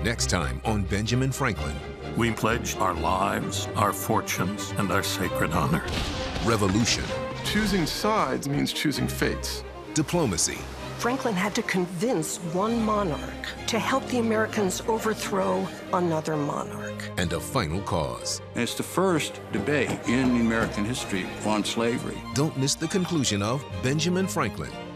Next time on Benjamin Franklin. We pledge our lives, our fortunes, and our sacred honor. Revolution. Choosing sides means choosing fates. Diplomacy. Franklin had to convince one monarch to help the Americans overthrow another monarch. And a final cause. It's the first debate in American history on slavery. Don't miss the conclusion of Benjamin Franklin.